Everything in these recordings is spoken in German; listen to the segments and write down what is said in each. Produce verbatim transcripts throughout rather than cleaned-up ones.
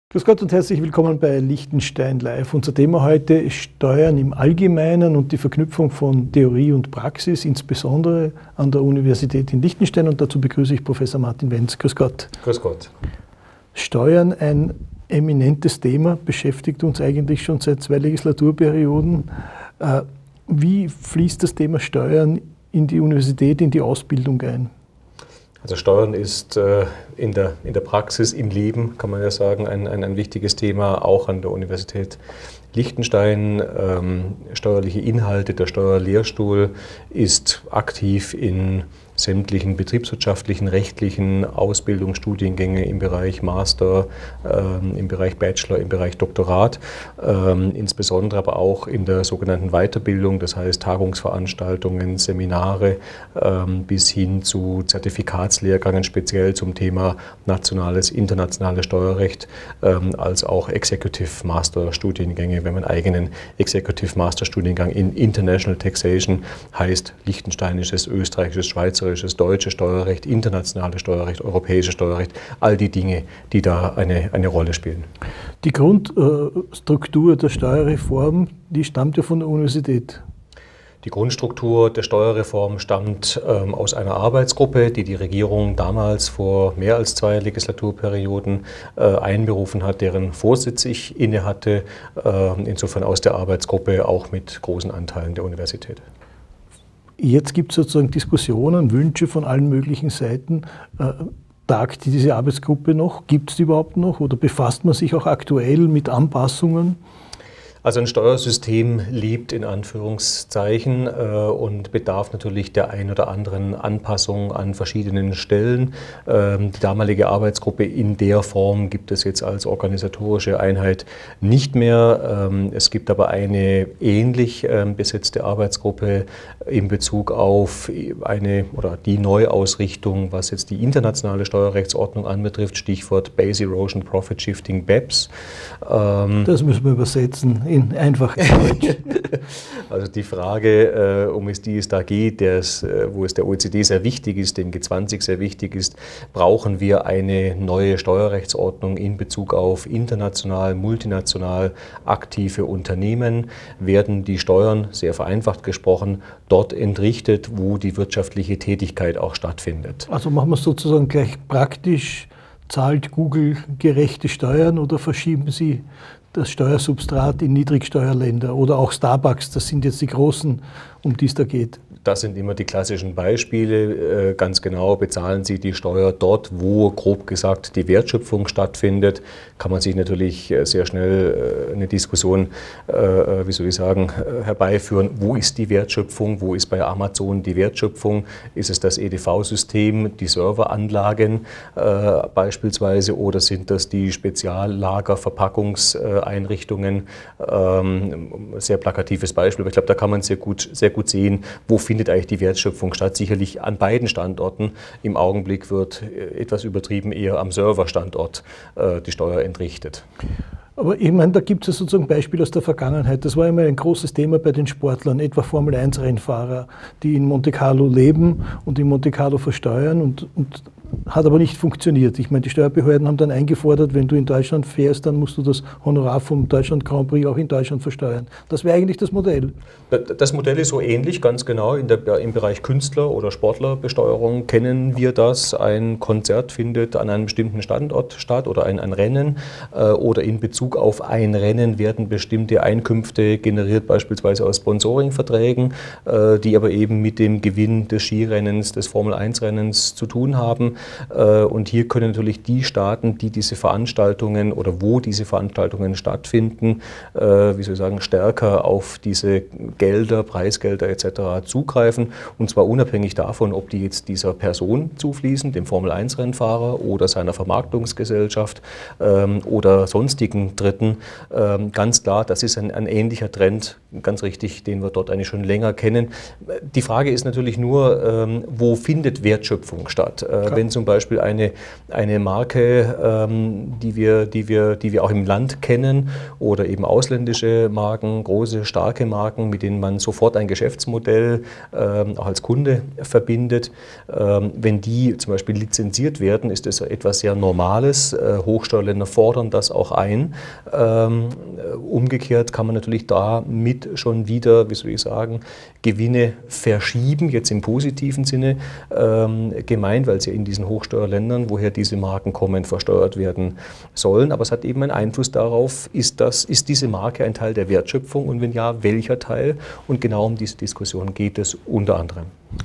Grüß Gott und herzlich willkommen bei Liechtenstein Live. Unser Thema heute ist Steuern im Allgemeinen und die Verknüpfung von Theorie und Praxis, insbesondere an der Universität in Liechtenstein. Und dazu begrüße ich Professor Martin Wenz. Grüß Gott. Grüß Gott. Steuern, ein eminentes Thema, beschäftigt uns eigentlich schon seit zwei Legislaturperioden. Wie fließt das Thema Steuern in die Universität, in die Ausbildung ein? Also Steuern ist äh, in, der, in der Praxis, im Leben, kann man ja sagen, ein, ein, ein wichtiges Thema, auch an der Universität Liechtenstein. Ähm, steuerliche Inhalte, der Steuerlehrstuhl ist aktiv in sämtlichen betriebswirtschaftlichen, rechtlichen Ausbildungsstudiengänge im Bereich Master, ähm, im Bereich Bachelor, im Bereich Doktorat, ähm, insbesondere aber auch in der sogenannten Weiterbildung, das heißt Tagungsveranstaltungen, Seminare ähm, bis hin zu Zertifikatslehrgängen speziell zum Thema nationales, internationales Steuerrecht, ähm, als auch Executive Master Studiengänge. Wir haben einen eigenen Executive Master Studiengang in International Taxation, heißt liechtensteinisches, österreichisches, schweizerisches, deutsches Steuerrecht, internationales Steuerrecht, europäisches Steuerrecht, all die Dinge, die da eine, eine Rolle spielen. Die Grundstruktur der Steuerreform, die stammt ja von der Universität. Die Grundstruktur der Steuerreform stammt ähm, aus einer Arbeitsgruppe, die die Regierung damals vor mehr als zwei Legislaturperioden äh, einberufen hat, deren Vorsitz ich innehatte, äh, insofern aus der Arbeitsgruppe auch mit großen Anteilen der Universität. Jetzt gibt es sozusagen Diskussionen, Wünsche von allen möglichen Seiten. Äh, tagt diese Arbeitsgruppe noch? Gibt es die überhaupt noch? Oder befasst man sich auch aktuell mit Anpassungen? Also ein Steuersystem lebt in Anführungszeichen äh, und bedarf natürlich der ein oder anderen Anpassung an verschiedenen Stellen. Ähm, die damalige Arbeitsgruppe in der Form gibt es jetzt als organisatorische Einheit nicht mehr. Ähm, es gibt aber eine ähnlich äh, besetzte Arbeitsgruppe in Bezug auf eine oder die Neuausrichtung, was jetzt die internationale Steuerrechtsordnung anbetrifft, Stichwort Base Erosion Profit Shifting B E P S. Ähm, das müssen wir übersetzen. In einfaches Deutsch. Also die Frage, äh, um es die es da geht, des, äh, wo es der O E C D sehr wichtig ist, dem G zwanzig sehr wichtig ist, brauchen wir eine neue Steuerrechtsordnung in Bezug auf international, multinational aktive Unternehmen? Werden die Steuern, sehr vereinfacht gesprochen, dort entrichtet, wo die wirtschaftliche Tätigkeit auch stattfindet? Also machen wir es sozusagen gleich praktisch. Zahlt Google gerechte Steuern oder verschieben Sie das Steuersubstrat in Niedrigsteuerländer oder auch Starbucks, das sind jetzt die großen, um die es da geht? Das sind immer die klassischen Beispiele. Ganz genau bezahlen Sie die Steuer dort, wo grob gesagt die Wertschöpfung stattfindet. Kann man sich natürlich sehr schnell eine Diskussion, wie soll ich sagen, herbeiführen. Wo ist die Wertschöpfung? Wo ist bei Amazon die Wertschöpfung? Ist es das E D V-System, die Serveranlagen beispielsweise, oder sind das die Speziallager, Verpackungseinrichtungen? Sehr plakatives Beispiel, aber ich glaube, da kann man sehr gut, sehr gut sehen, wo findet eigentlich die Wertschöpfung statt. Sicherlich an beiden Standorten. Im Augenblick wird etwas übertrieben eher am Serverstandort äh, die Steuer entrichtet. Aber ich meine, da gibt es ja sozusagen Beispiele aus der Vergangenheit. Das war immer ein großes Thema bei den Sportlern, etwa Formel eins Rennfahrer, die in Monte Carlo leben und in Monte Carlo versteuern und, und hat aber nicht funktioniert. Ich meine, die Steuerbehörden haben dann eingefordert, wenn du in Deutschland fährst, dann musst du das Honorar vom Deutschland Grand Prix auch in Deutschland versteuern. Das wäre eigentlich das Modell. Das Modell ist so ähnlich, ganz genau. In der, im Bereich Künstler- oder Sportlerbesteuerung kennen wir das. Ein Konzert findet an einem bestimmten Standort statt oder ein, ein Rennen äh, oder in Bezug auf ein Rennen werden bestimmte Einkünfte generiert, beispielsweise aus Sponsoringverträgen, äh, die aber eben mit dem Gewinn des Skirennens, des Formel eins Rennens zu tun haben. Und hier können natürlich die Staaten, die diese Veranstaltungen oder wo diese Veranstaltungen stattfinden, wie soll ich sagen, stärker auf diese Gelder, Preisgelder et cetera zugreifen. Und zwar unabhängig davon, ob die jetzt dieser Person zufließen, dem Formel eins Rennfahrer oder seiner Vermarktungsgesellschaft oder sonstigen Dritten. Ganz klar, das ist ein, ein ähnlicher Trend, ganz richtig, den wir dort eigentlich schon länger kennen. Die Frage ist natürlich nur, wo findet Wertschöpfung statt? Wenn nennen zum Beispiel eine, eine Marke, ähm, die wir, die wir, die wir auch im Land kennen, oder eben ausländische Marken, große, starke Marken, mit denen man sofort ein Geschäftsmodell ähm, auch als Kunde verbindet. Ähm, wenn die zum Beispiel lizenziert werden, ist das etwas sehr Normales. Äh, Hochsteuerländer fordern das auch ein. Ähm, umgekehrt kann man natürlich damit schon wieder, wie soll ich sagen, Gewinne verschieben, jetzt im positiven Sinne ähm, gemeint, weil sie in diesen Hochsteuerländern, woher diese Marken kommen, versteuert werden sollen. Aber es hat eben einen Einfluss darauf, ist, das, ist diese Marke ein Teil der Wertschöpfung und wenn ja, welcher Teil? Und genau um diese Diskussion geht es unter anderem.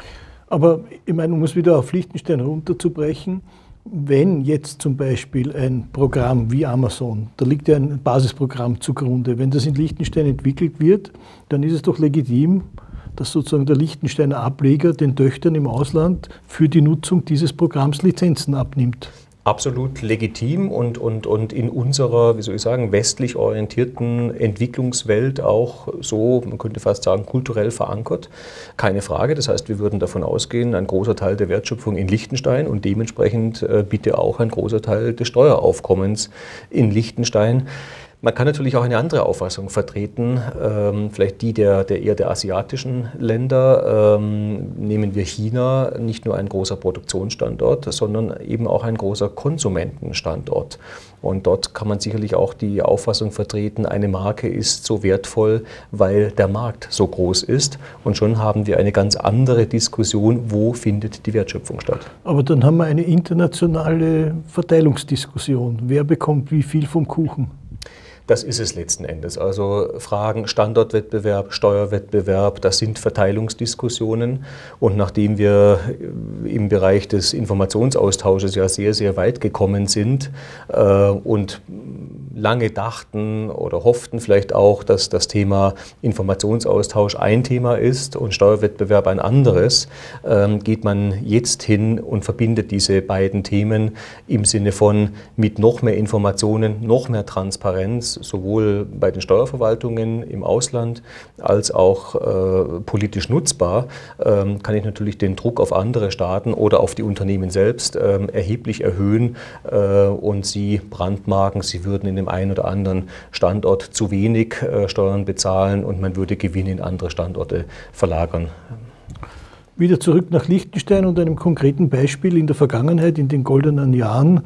Aber ich meine, um es wieder auf Liechtenstein runterzubrechen, wenn jetzt zum Beispiel ein Programm wie Amazon, da liegt ja ein Basisprogramm zugrunde, wenn das in Liechtenstein entwickelt wird, dann ist es doch legitim, dass sozusagen der Liechtensteiner Ableger den Töchtern im Ausland für die Nutzung dieses Programms Lizenzen abnimmt. Absolut legitim und, und, und in unserer, wie soll ich sagen, westlich orientierten Entwicklungswelt auch so, man könnte fast sagen, kulturell verankert. Keine Frage. Das heißt, wir würden davon ausgehen, ein großer Teil der Wertschöpfung in Liechtenstein und dementsprechend äh, bitte auch ein großer Teil des Steueraufkommens in Liechtenstein. Man kann natürlich auch eine andere Auffassung vertreten, ähm, vielleicht die der, der eher der asiatischen Länder. Ähm, nehmen wir China, nicht nur ein großer Produktionsstandort, sondern eben auch ein großer Konsumentenstandort. Und dort kann man sicherlich auch die Auffassung vertreten, eine Marke ist so wertvoll, weil der Markt so groß ist. Und schon haben wir eine ganz andere Diskussion, wo findet die Wertschöpfung statt. Aber dann haben wir eine internationale Verteilungsdiskussion. Wer bekommt wie viel vom Kuchen? Das ist es letzten Endes. Also Fragen Standortwettbewerb, Steuerwettbewerb, das sind Verteilungsdiskussionen. Und nachdem wir im Bereich des Informationsaustausches ja sehr, sehr weit gekommen sind äh, und lange dachten oder hofften vielleicht auch, dass das Thema Informationsaustausch ein Thema ist und Steuerwettbewerb ein anderes, äh, geht man jetzt hin und verbindet diese beiden Themen im Sinne von mit noch mehr Informationen, noch mehr Transparenz, sowohl bei den Steuerverwaltungen im Ausland als auch äh, politisch nutzbar, ähm, kann ich natürlich den Druck auf andere Staaten oder auf die Unternehmen selbst ähm, erheblich erhöhen äh, und sie brandmarken, sie würden in dem einen oder anderen Standort zu wenig äh, Steuern bezahlen und man würde Gewinne in andere Standorte verlagern. Wieder zurück nach Liechtenstein und einem konkreten Beispiel in der Vergangenheit, in den goldenen Jahren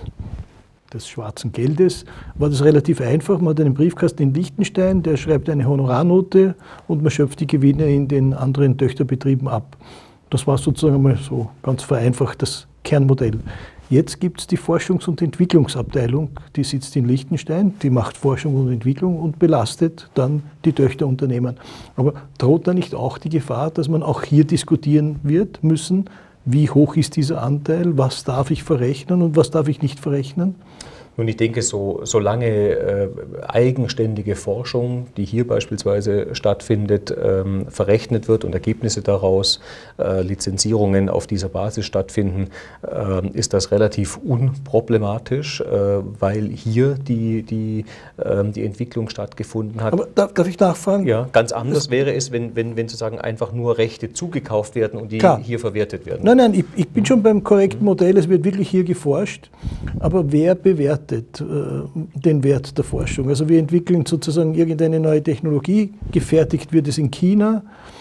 des schwarzen Geldes, war das relativ einfach. Man hat einen Briefkasten in Liechtenstein, der schreibt eine Honorarnote und man schöpft die Gewinne in den anderen Töchterbetrieben ab. Das war sozusagen einmal so ganz vereinfacht das Kernmodell. Jetzt gibt es die Forschungs- und Entwicklungsabteilung, die sitzt in Liechtenstein, die macht Forschung und Entwicklung und belastet dann die Töchterunternehmen. Aber droht da nicht auch die Gefahr, dass man auch hier diskutieren wird müssen, wie hoch ist dieser Anteil, was darf ich verrechnen und was darf ich nicht verrechnen? Nun, ich denke, so, solange äh, eigenständige Forschung, die hier beispielsweise stattfindet, ähm, verrechnet wird und Ergebnisse daraus, äh, Lizenzierungen auf dieser Basis stattfinden, äh, ist das relativ unproblematisch, äh, weil hier die, die, äh, die Entwicklung stattgefunden hat. Aber darf, darf ich nachfragen? Ja, ganz anders das wäre es, wenn, wenn, wenn sozusagen einfach nur Rechte zugekauft werden und die Klar. hier verwertet werden. Nein, nein, ich, ich bin schon beim korrekten Modell, es wird wirklich hier geforscht, aber wer bewertet den Wert der Forschung? Also wir entwickeln sozusagen irgendeine neue Technologie, gefertigt wird es in China,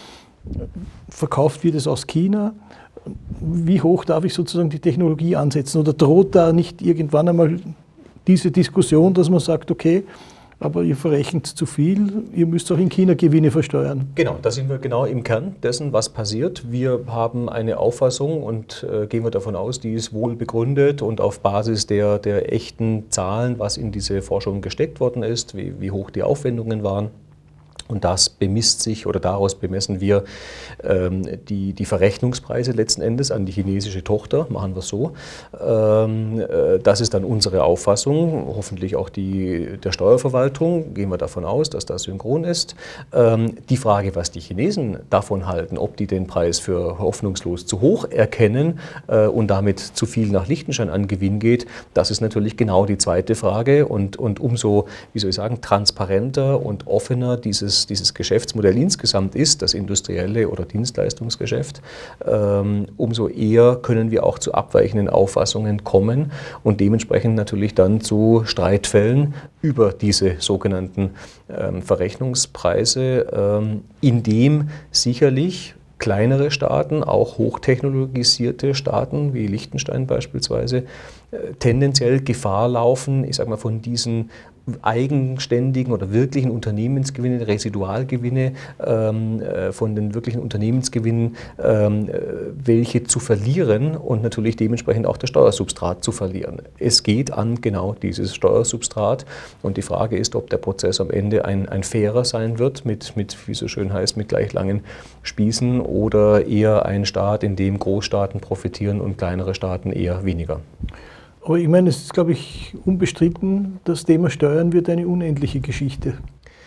verkauft wird es aus China. Wie hoch darf ich sozusagen die Technologie ansetzen? Oder droht da nicht irgendwann einmal diese Diskussion, dass man sagt, okay, aber ihr verrechnet zu viel, ihr müsst auch in China Gewinne versteuern. Genau, da sind wir genau im Kern dessen, was passiert. Wir haben eine Auffassung und äh, gehen wir davon aus, die ist wohl begründet und auf Basis der, der echten Zahlen, was in diese Forschung gesteckt worden ist, wie, wie hoch die Aufwendungen waren. Und das bemisst sich oder daraus bemessen wir ähm, die, die Verrechnungspreise letzten Endes an die chinesische Tochter, machen wir es so. Ähm, äh, das ist dann unsere Auffassung, hoffentlich auch die der Steuerverwaltung, gehen wir davon aus, dass das synchron ist. Ähm, die Frage, was die Chinesen davon halten, ob die den Preis für hoffnungslos zu hoch erkennen äh, und damit zu viel nach Liechtenstein an Gewinn geht, das ist natürlich genau die zweite Frage und, und umso, wie soll ich sagen, transparenter und offener dieses dieses, dieses Geschäftsmodell insgesamt ist, das industrielle oder Dienstleistungsgeschäft, ähm, umso eher können wir auch zu abweichenden Auffassungen kommen und dementsprechend natürlich dann zu Streitfällen über diese sogenannten ähm, Verrechnungspreise, ähm, in dem sicherlich kleinere Staaten, auch hochtechnologisierte Staaten wie Liechtenstein beispielsweise, tendenziell Gefahr laufen, ich sage mal, von diesen eigenständigen oder wirklichen Unternehmensgewinne, Residualgewinne, ähm, von den wirklichen Unternehmensgewinnen, ähm, welche zu verlieren und natürlich dementsprechend auch das Steuersubstrat zu verlieren. Es geht an genau dieses Steuersubstrat und die Frage ist, ob der Prozess am Ende ein, ein fairer sein wird, mit, mit, wie so schön heißt, mit gleich langen Spießen oder eher ein Staat, in dem Großstaaten profitieren und kleinere Staaten eher weniger. Aber ich meine, es ist, glaube ich, unbestritten, das Thema Steuern wird eine unendliche Geschichte.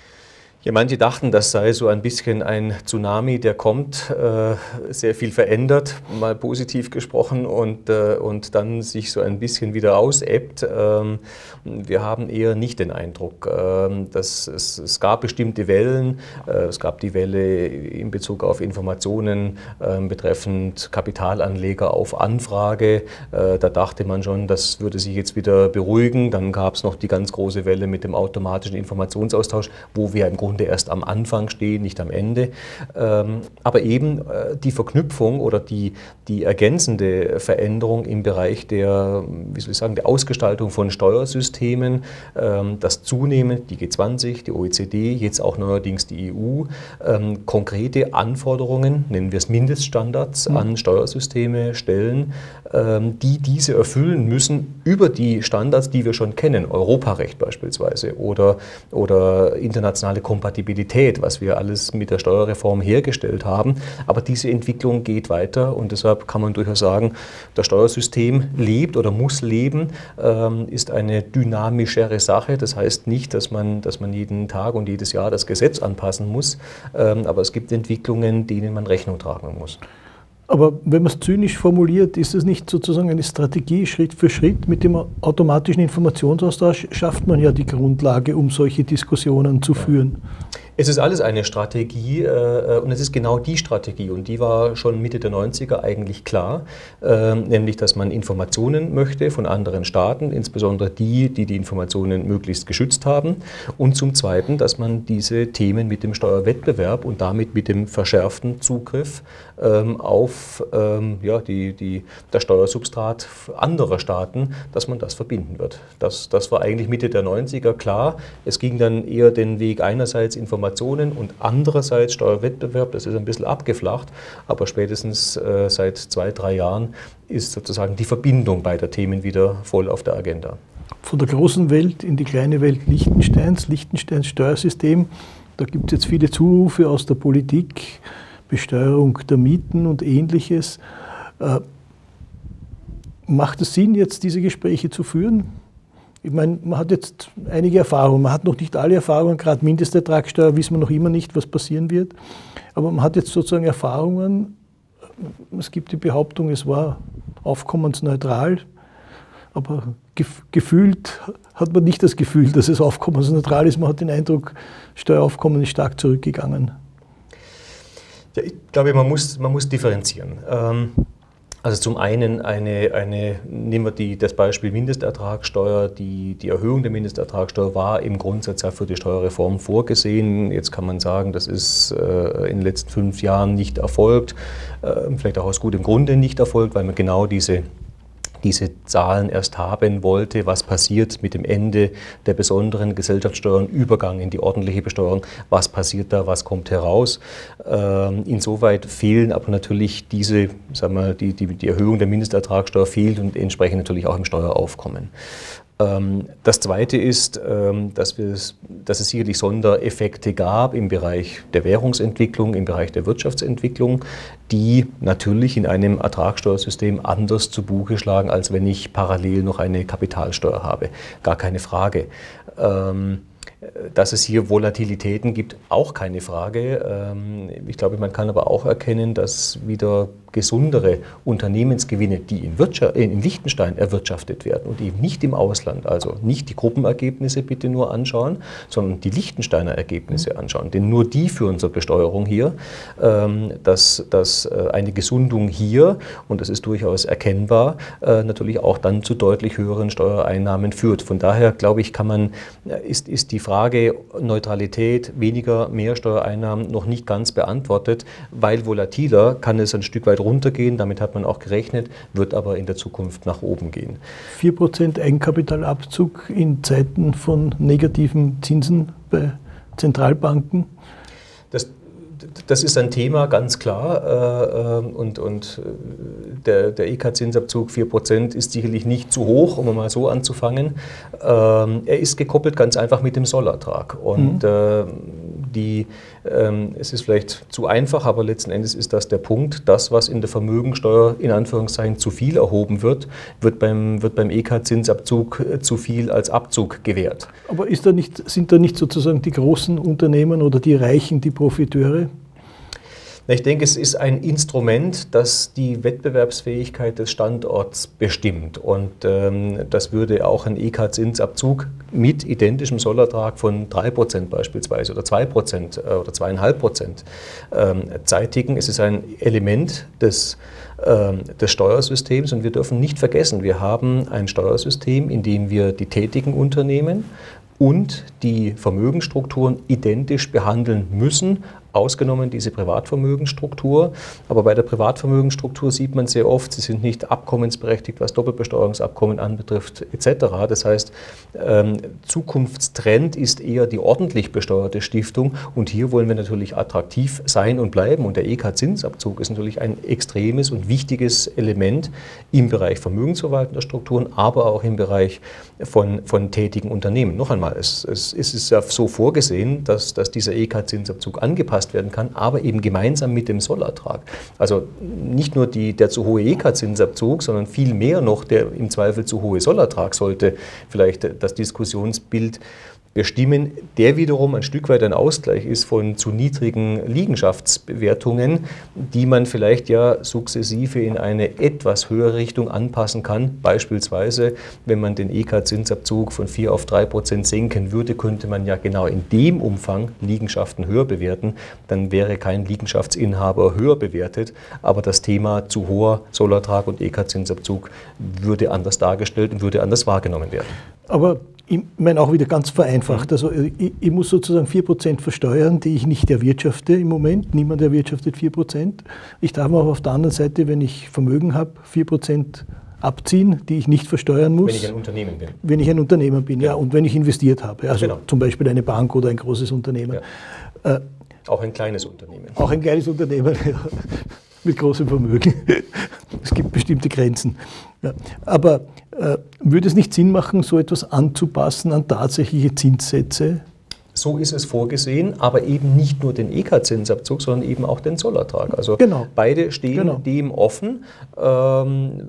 Ja, manche dachten, das sei so ein bisschen ein Tsunami, der kommt, äh, sehr viel verändert, mal positiv gesprochen, und, äh, und dann sich so ein bisschen wieder ausebbt. Ähm, wir haben eher nicht den Eindruck, äh, dass es, es gab bestimmte Wellen. Äh, es gab die Welle in Bezug auf Informationen äh, betreffend Kapitalanleger auf Anfrage. Äh, da dachte man schon, das würde sich jetzt wieder beruhigen. Dann gab es noch die ganz große Welle mit dem automatischen Informationsaustausch, wo wir im Grunde erst am Anfang stehen, nicht am Ende. Aber eben die Verknüpfung oder die, die ergänzende Veränderung im Bereich der, wie soll ich sagen, der Ausgestaltung von Steuersystemen, das zunehmend die G zwanzig, die O E C D, jetzt auch neuerdings die E U, konkrete Anforderungen, nennen wir es Mindeststandards, an Steuersysteme stellen, die diese erfüllen müssen über die Standards, die wir schon kennen, Europarecht beispielsweise oder, oder internationale Kompatibilität, was wir alles mit der Steuerreform hergestellt haben. Aber diese Entwicklung geht weiter und deshalb kann man durchaus sagen, das Steuersystem lebt oder muss leben, ähm, ist eine dynamischere Sache. Das heißt nicht, dass man, dass man jeden Tag und jedes Jahr das Gesetz anpassen muss, ähm, aber es gibt Entwicklungen, denen man Rechnung tragen muss. Aber wenn man es zynisch formuliert, ist es nicht sozusagen eine Strategie, Schritt für Schritt? Mit dem automatischen Informationsaustausch schafft man ja die Grundlage, um solche Diskussionen zu führen. Es ist alles eine Strategie äh, und es ist genau die Strategie und die war schon Mitte der neunziger eigentlich klar, äh, nämlich dass man Informationen möchte von anderen Staaten, insbesondere die, die die Informationen möglichst geschützt haben, und zum Zweiten, dass man diese Themen mit dem Steuerwettbewerb und damit mit dem verschärften Zugriff ähm, auf ähm, ja, die, die, das Steuersubstrat anderer Staaten, dass man das verbinden wird. Das, das war eigentlich Mitte der neunziger klar. Es ging dann eher den Weg einerseits Informationen und andererseits Steuerwettbewerb, das ist ein bisschen abgeflacht, aber spätestens äh, seit zwei, drei Jahren ist sozusagen die Verbindung beider Themen wieder voll auf der Agenda. Von der großen Welt in die kleine Welt Liechtensteins, Liechtensteins Steuersystem, da gibt es jetzt viele Zurufe aus der Politik, Besteuerung der Mieten und Ähnliches. Äh, macht es Sinn, jetzt diese Gespräche zu führen? Ich meine, man hat jetzt einige Erfahrungen, man hat noch nicht alle Erfahrungen, gerade Mindestertragssteuer wissen wir noch immer nicht, was passieren wird, aber man hat jetzt sozusagen Erfahrungen, es gibt die Behauptung, es war aufkommensneutral, aber gef gefühlt hat man nicht das Gefühl, dass es aufkommensneutral ist, man hat den Eindruck, Steueraufkommen ist stark zurückgegangen. Ja, ich glaube, man muss, man muss differenzieren. Ähm Also zum einen, eine, eine, nehmen wir die, das Beispiel Mindestertragssteuer, die, die Erhöhung der Mindestertragssteuer war im Grundsatz ja für die Steuerreform vorgesehen. Jetzt kann man sagen, das ist äh, in den letzten fünf Jahren nicht erfolgt, äh, vielleicht auch aus gutem Grunde nicht erfolgt, weil man genau diese diese Zahlen erst haben wollte, was passiert mit dem Ende der besonderen Gesellschaftssteuer und Übergang in die ordentliche Besteuerung, was passiert da, was kommt heraus. Ähm, insoweit fehlen aber natürlich diese, sagen wir, die, die, die Erhöhung der Mindestertragssteuer fehlt und entsprechend natürlich auch im Steueraufkommen. Das Zweite ist, dass, wir es, dass es sicherlich Sondereffekte gab im Bereich der Währungsentwicklung, im Bereich der Wirtschaftsentwicklung, die natürlich in einem Ertragssteuersystem anders zu Buche schlagen, als wenn ich parallel noch eine Kapitalsteuer habe. Gar keine Frage. Dass es hier Volatilitäten gibt, auch keine Frage. Ich glaube, man kann aber auch erkennen, dass wieder gesundere Unternehmensgewinne, die in, Wirtschaft, in Liechtenstein erwirtschaftet werden und eben nicht im Ausland, also nicht die Gruppenergebnisse bitte nur anschauen, sondern die Liechtensteiner Ergebnisse anschauen. Denn nur die führen zur Besteuerung hier, dass, dass eine Gesundung hier, und das ist durchaus erkennbar, natürlich auch dann zu deutlich höheren Steuereinnahmen führt. Von daher, glaube ich, kann man, ist, ist die Frage Neutralität, weniger, mehr Steuereinnahmen noch nicht ganz beantwortet, weil volatiler kann es ein Stück weit runtergehen, damit hat man auch gerechnet, wird aber in der Zukunft nach oben gehen. vier Prozent Eigenkapitalabzug in Zeiten von negativen Zinsen bei Zentralbanken? Das, das ist ein Thema, ganz klar. Äh, und, und der, der E K-Zinsabzug vier Prozent ist sicherlich nicht zu hoch, um mal so anzufangen. Ähm, er ist gekoppelt ganz einfach mit dem Sollertrag. Und mhm. äh, die, ähm, es ist vielleicht zu einfach, aber letzten Endes ist das der Punkt. Das, was in der Vermögensteuer in Anführungszeichen zu viel erhoben wird, wird beim, wird beim E K-Zinsabzug zu viel als Abzug gewährt. Aber ist da nicht, sind da nicht sozusagen die großen Unternehmen oder die Reichen die Profiteure? Ich denke, es ist ein Instrument, das die Wettbewerbsfähigkeit des Standorts bestimmt. Und ähm, das würde auch ein E K-Zinsabzug mit identischem Sollertrag von drei Prozent beispielsweise oder zwei Prozent oder zwei Komma fünf Prozent ähm, zeitigen. Es ist ein Element des, ähm, des Steuersystems und wir dürfen nicht vergessen, wir haben ein Steuersystem, in dem wir die tätigen Unternehmen und die Vermögensstrukturen identisch behandeln müssen, ausgenommen diese Privatvermögensstruktur. Aber bei der Privatvermögensstruktur sieht man sehr oft, sie sind nicht abkommensberechtigt, was Doppelbesteuerungsabkommen anbetrifft, et cetera. Das heißt, ähm, Zukunftstrend ist eher die ordentlich besteuerte Stiftung und hier wollen wir natürlich attraktiv sein und bleiben. Und der E K-Zinsabzug ist natürlich ein extremes und wichtiges Element im Bereich vermögensverwaltender Strukturen, aber auch im Bereich von, von tätigen Unternehmen. Noch einmal, es, es, es ist ja so vorgesehen, dass, dass dieser E K-Zinsabzug angepasst werden kann, aber eben gemeinsam mit dem Sollertrag. Also nicht nur die, der zu hohe E K-Zinsabzug, sondern viel mehr noch der im Zweifel zu hohe Sollertrag sollte vielleicht das Diskussionsbild bestimmen, der wiederum ein Stück weit ein Ausgleich ist von zu niedrigen Liegenschaftsbewertungen, die man vielleicht ja sukzessive in eine etwas höhere Richtung anpassen kann. Beispielsweise, wenn man den E K-Zinsabzug von vier auf drei Prozent senken würde, könnte man ja genau in dem Umfang Liegenschaften höher bewerten. Dann wäre kein Liegenschaftsinhaber höher bewertet, aber das Thema zu hoher Sollertrag und E K-Zinsabzug würde anders dargestellt und würde anders wahrgenommen werden. Aber ich meine auch wieder ganz vereinfacht, also ich, ich muss sozusagen vier Prozent versteuern, die ich nicht erwirtschafte im Moment. Niemand erwirtschaftet vier Prozent. Ich darf aber auf der anderen Seite, wenn ich Vermögen habe, vier Prozent abziehen, die ich nicht versteuern muss. Wenn ich ein Unternehmen bin. Wenn ich ein Unternehmer bin, ja, ja und wenn ich investiert habe, also genau. Zum Beispiel eine Bank oder ein großes Unternehmen. Ja. Äh, auch ein kleines Unternehmen. Auch ein kleines Unternehmen, ja, mit großem Vermögen. Es gibt bestimmte Grenzen. Ja. Aber äh, würde es nicht Sinn machen, so etwas anzupassen an tatsächliche Zinssätze? So ist es vorgesehen, aber eben nicht nur den E K-Zinsabzug, sondern eben auch den Zollertrag. Also genau. beide stehen genau. dem offen. Ähm,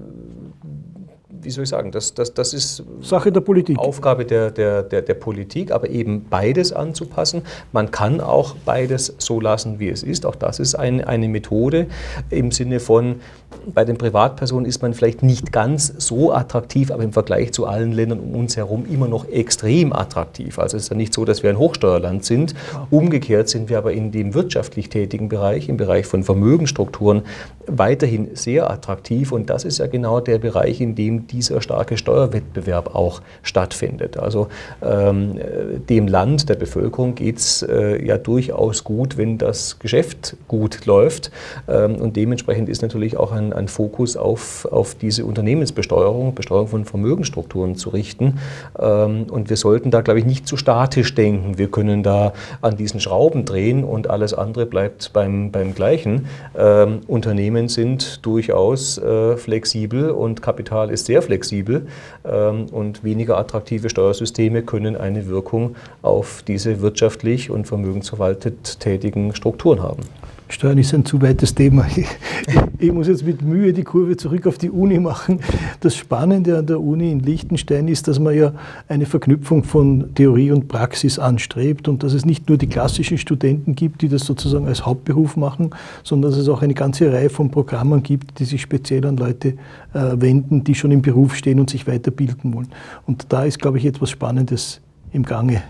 wie soll ich sagen, das, das, das ist Sache der Politik. Aufgabe der, der, der, der Politik, aber eben beides anzupassen. Man kann auch beides so lassen, wie es ist. Auch das ist ein, eine Methode im Sinne von, bei den Privatpersonen ist man vielleicht nicht ganz so attraktiv, aber im Vergleich zu allen Ländern um uns herum immer noch extrem attraktiv. Also es ist ja nicht so, dass wir ein Hochsteuerland sind. Umgekehrt sind wir aber in dem wirtschaftlich tätigen Bereich, im Bereich von Vermögensstrukturen, weiterhin sehr attraktiv. Und das ist ja genau der Bereich, in dem dieser starke Steuerwettbewerb auch stattfindet. Also ähm, dem Land, der Bevölkerung geht es äh, ja durchaus gut, wenn das Geschäft gut läuft. Ähm, und dementsprechend ist natürlich auch ein, ein Fokus auf, auf diese Unternehmensbesteuerung, Besteuerung von Vermögensstrukturen zu richten. Ähm, und wir sollten da, glaube ich, nicht zu statisch denken. Wir können da an diesen Schrauben drehen und alles andere bleibt beim, beim Gleichen. Ähm, Unternehmen sind durchaus äh, flexibel und Kapital ist sehr flexibel ähm, und weniger attraktive Steuersysteme können eine Wirkung auf diese wirtschaftlich und vermögensverwaltet tätigen Strukturen haben. Steuern ist ein zu weites Thema. Ich, ich muss jetzt mit Mühe die Kurve zurück auf die Uni machen. Das Spannende an der Uni in Liechtenstein ist, dass man ja eine Verknüpfung von Theorie und Praxis anstrebt und dass es nicht nur die klassischen Studenten gibt, die das sozusagen als Hauptberuf machen, sondern dass es auch eine ganze Reihe von Programmen gibt, die sich speziell an Leute äh, wenden, die schon im Beruf stehen und sich weiterbilden wollen. Und da ist, glaube ich, etwas Spannendes im Gange.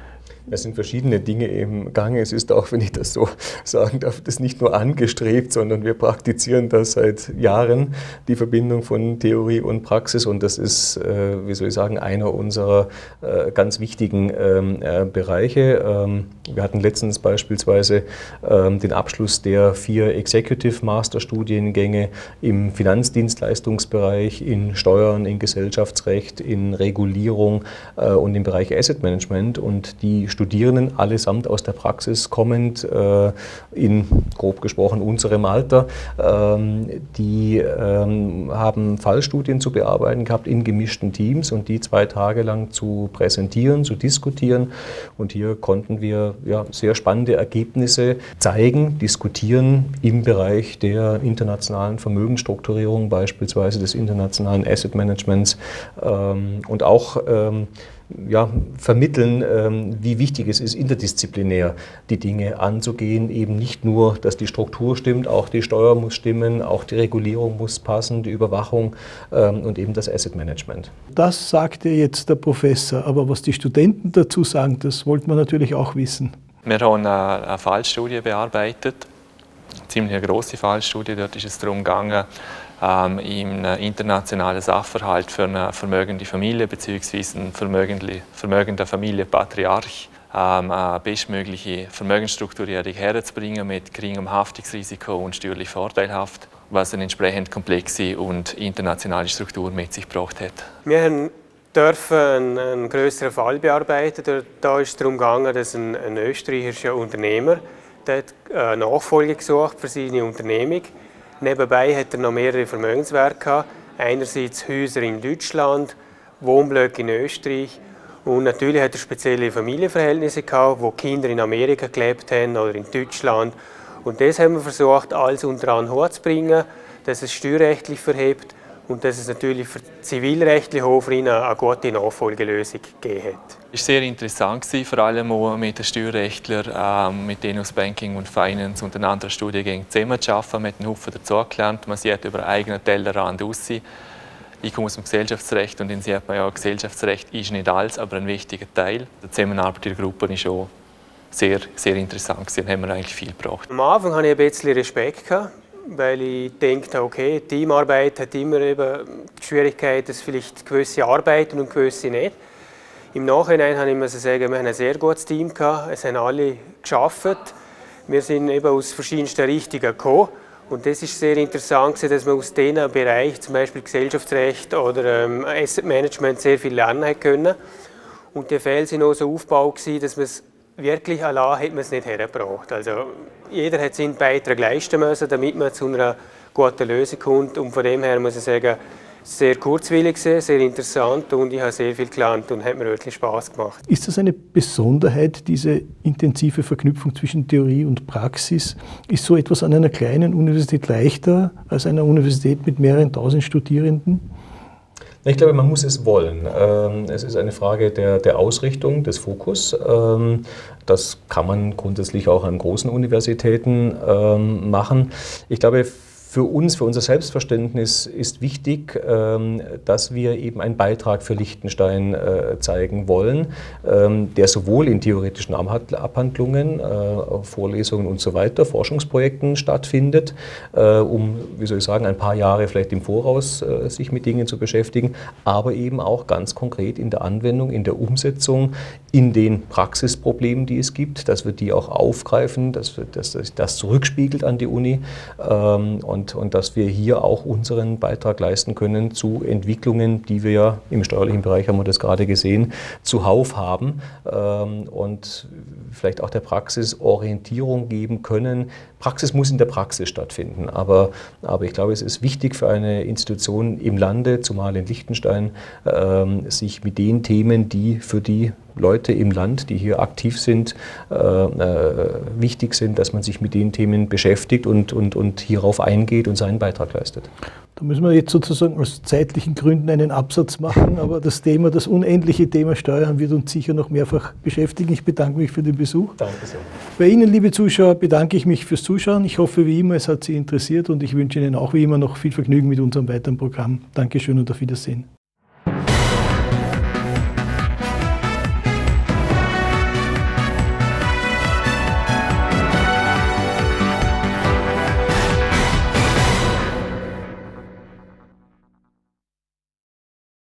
Es sind verschiedene Dinge im Gange. Es ist auch, wenn ich das so sagen darf, das nicht nur angestrebt, sondern wir praktizieren das seit Jahren, die Verbindung von Theorie und Praxis. Und das ist, äh, wie soll ich sagen, einer unserer äh, ganz wichtigen ähm, äh, Bereiche. Ähm, wir hatten letztens beispielsweise ähm, den Abschluss der vier Executive Master Studiengänge im Finanzdienstleistungsbereich, in Steuern, in Gesellschaftsrecht, in Regulierung äh, und im Bereich Asset Management. Und die Studierenden, allesamt aus der Praxis kommend, äh, in grob gesprochen unserem Alter, ähm, die ähm, haben Fallstudien zu bearbeiten gehabt in gemischten Teams und die zwei Tage lang zu präsentieren, zu diskutieren. Und hier konnten wir ja, sehr spannende Ergebnisse zeigen, diskutieren im Bereich der internationalen Vermögensstrukturierung, beispielsweise des internationalen Asset Managements ähm, und auch ähm, ja, vermitteln, ähm, wie wichtig es ist, interdisziplinär die Dinge anzugehen. Eben nicht nur, dass die Struktur stimmt, auch die Steuer muss stimmen, auch die Regulierung muss passen, die Überwachung ähm, und eben das Asset Management. Das sagte jetzt der Professor, aber was die Studenten dazu sagen, das wollten wir natürlich auch wissen. Wir haben eine, eine Fallstudie bearbeitet, eine ziemlich grosse Fallstudie. Dort ist es darum gegangen, ähm, im internationalen Sachverhalt für eine vermögende Familie bzw. einen vermögenden Familienpatriarch ähm, eine bestmögliche Vermögensstrukturierung herzubringen mit geringem Haftungsrisiko und steuerlich vorteilhaft, was eine entsprechend komplexe und internationale Struktur mit sich gebracht hat. Wir haben dürfen einen, einen größeren Fall bearbeiten. Da ist es darum gegangen, dass ein, ein österreichischer Unternehmer der hat eine Nachfolge gesucht für seine Unternehmung. Nebenbei hat er noch mehrere Vermögenswerte gehabt. Einerseits Häuser in Deutschland, Wohnblöcke in Österreich und natürlich hat er spezielle Familienverhältnisse gehabt, wo Kinder in Amerika gelebt haben oder in Deutschland. Und das haben wir versucht, alles unter einen Hut zu bringen, dass es steuerrechtlich verhebt und dass es natürlich für zivilrechtliche Hof eine gute Nachfolgelösung gegeben hat. Es war sehr interessant, vor allem auch mit den Steuerrechtlern, mit denen aus Banking und Finance und den anderen Studiengängen zusammenzuarbeiten. Man hat einen Haufen dazugelernt, man sieht über einen eigenen Tellerrand raus. Ich komme aus dem Gesellschaftsrecht und dann sieht man ja, Gesellschaftsrecht ist nicht alles, aber ein wichtiger Teil. Die Zusammenarbeit in der Gruppe war schon sehr, sehr interessant und haben wir eigentlich viel gebraucht. Am Anfang hatte ich ein bisschen Respekt gehabt, weil ich dachte, okay, Teamarbeit hat immer eben die Schwierigkeit, dass vielleicht gewisse arbeiten und gewisse nicht. Im Nachhinein kann ich mir sagen, wir haben ein sehr gutes Team gehabt, es haben alle gearbeitet. Wir sind eben aus verschiedensten Richtungen gekommen. Und das ist sehr interessant, dass man aus diesen Bereichen, zum Beispiel Gesellschaftsrecht oder ähm, Asset Management, sehr viel lernen können. Und die Fälle sind auch so aufgebaut, dass man es wirklich allein hat man es nicht hergebracht. Also jeder hat seinen Beitrag leisten müssen, damit man zu einer guten Lösung kommt. Und von dem her muss ich sagen, sehr kurzwillig, sehr interessant und ich habe sehr viel gelernt und hat mir wirklich Spaß gemacht. Ist das eine Besonderheit, diese intensive Verknüpfung zwischen Theorie und Praxis? Ist so etwas an einer kleinen Universität leichter als an einer Universität mit mehreren tausend Studierenden? Ich glaube, man muss es wollen. Es ist eine Frage der, der Ausrichtung, des Fokus. Das kann man grundsätzlich auch an großen Universitäten machen. Ich glaube, für uns, für unser Selbstverständnis ist wichtig, dass wir eben einen Beitrag für Liechtenstein zeigen wollen, der sowohl in theoretischen Abhandlungen, Vorlesungen und so weiter, Forschungsprojekten stattfindet, um, wie soll ich sagen, ein paar Jahre vielleicht im Voraus sich mit Dingen zu beschäftigen, aber eben auch ganz konkret in der Anwendung, in der Umsetzung, in den Praxisproblemen, die es gibt, dass wir die auch aufgreifen, dass, wir, dass das zurückspiegelt an die Uni und Und, und dass wir hier auch unseren Beitrag leisten können zu Entwicklungen, die wir ja im steuerlichen Bereich, haben wir das gerade gesehen, zuhauf haben. Und vielleicht auch der Praxis Orientierung geben können. Praxis muss in der Praxis stattfinden, aber, aber ich glaube, es ist wichtig für eine Institution im Lande, zumal in Liechtenstein, äh, sich mit den Themen, die für die Leute im Land, die hier aktiv sind, äh, äh, wichtig sind, dass man sich mit den Themen beschäftigt und, und, und hierauf eingeht und seinen Beitrag leistet. Da müssen wir jetzt sozusagen aus zeitlichen Gründen einen Absatz machen, aber das Thema, das unendliche Thema Steuern wird uns sicher noch mehrfach beschäftigen. Ich bedanke mich für den Besuch. Danke sehr. Bei Ihnen, liebe Zuschauer, bedanke ich mich fürs Zuschauen. Ich hoffe, wie immer, es hat Sie interessiert und ich wünsche Ihnen auch wie immer noch viel Vergnügen mit unserem weiteren Programm. Dankeschön und auf Wiedersehen.